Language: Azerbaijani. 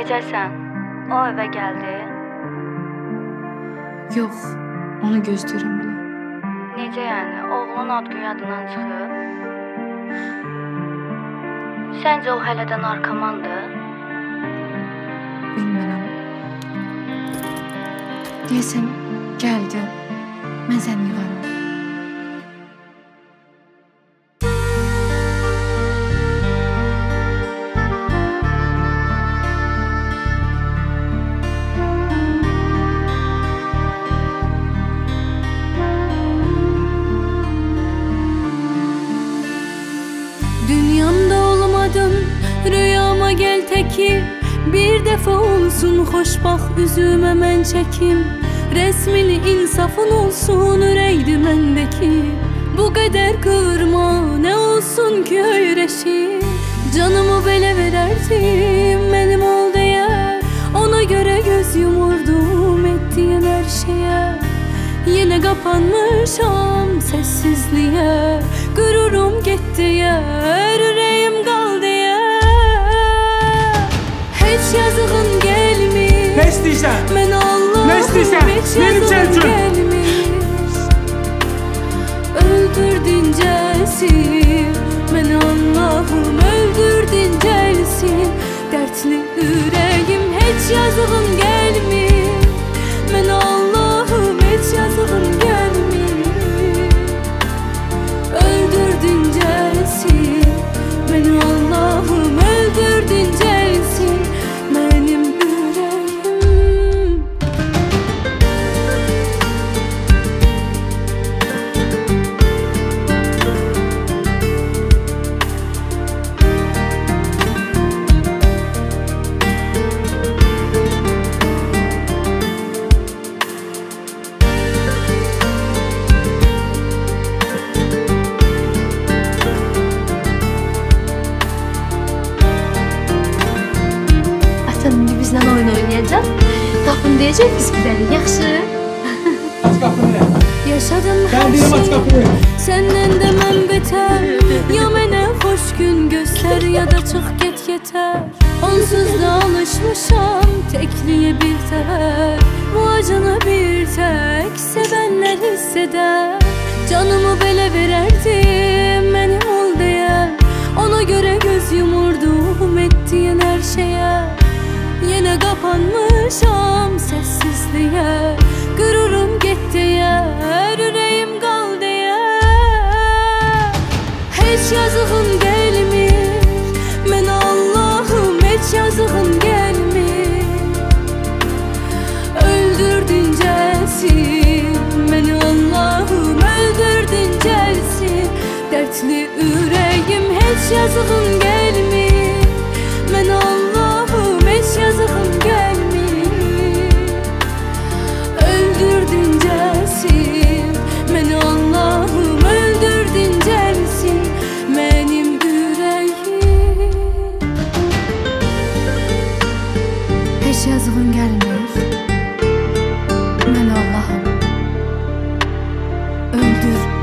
Necəsən? O evə gəldi? Yox, onu gözləyirəm elə. Necə yəni? Oğlun ad gün yadından çıxıb? Səncə o hələ də narkomandır? Bilmirəm. Deyəsən, gəldi. Mən səni yığaram. Dünyamda olmadın, rüyama gel teki. Bir defa olsun hoşbax üzümə mən çəkim. Resmini insafın olsun ürəkdi məndəki. Bu qədər qırma, nə olsun ki öyrəşim. Canımı belə verərdim, mənim ol deyə. Ona görə göz yumurdum etdiyin hər şeyə. Yenə qapanmışam səssizliyə. Qürurum getdi yer, ürəyim qal deyə. Heç yazığın gəlmir. Nə istəyirsən? Mən Allahım, nə istəyirsən? Heç yazığın gəlmir. Öldürdün gəlsin. Mən Allahım, öldürdün gəlsin. Dərdli ürəyim, heç yazığın gəlmir. Mən Allahım, heç yazığın gəlmir. Öldürdün gəlsin. Mən Allahım, öldürdün gəlsin. Mənim ürəyim. Bizlə oyun oynayacaq. Tapın deyəcək biz gidərik, yaxşı? Aç qapını. Yaşadım Ben hər deyirəm aç şey qapını. səndən də mən betər. Ya mənə xoş gün göstər, ya da çıx get yetər. Onsuz da alışmışam təkliyə bir tər. Bu acını bir tək sevənlər hiss edər. Canımı belə verərdim, mənim ol deyə. Ona görə göz yumurdum etdiyin hər şeyə. Yenə qapanmışam səssizliyə. Qürurum getdi yer, ürəyim qal deyə. Heç yazığın gəlmir. Mən Allahım, heç yazığın gəlmir. Öldürdün gəlsin. Mən Allahım, öldürdün gəlsin. Dərdli ürəyim, heç yazığın gəlmir. Mən Allahım, heç yazığın gəlmir. Öldürdün gəlsin. Mən Allahım, öldürdün gəlsin. Mənim ürəyim. Heç yazığın gəlmir. Mən Allahım. Öldür